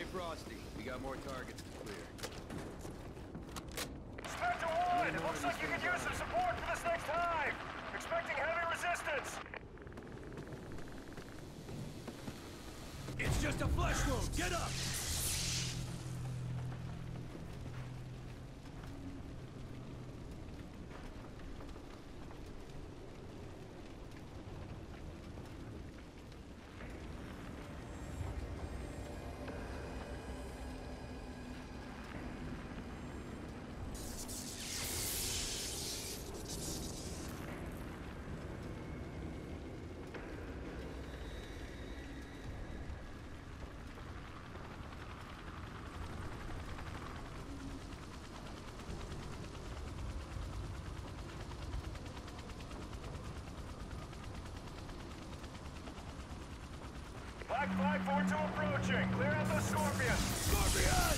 Frosty. We got more targets to clear. Spectre 1! It looks like you could use some support for this next hive! Expecting heavy resistance! It's just a flesh wound! Get up! Black Flag 4-2 approaching. Clear out those Scorpions. Scorpion!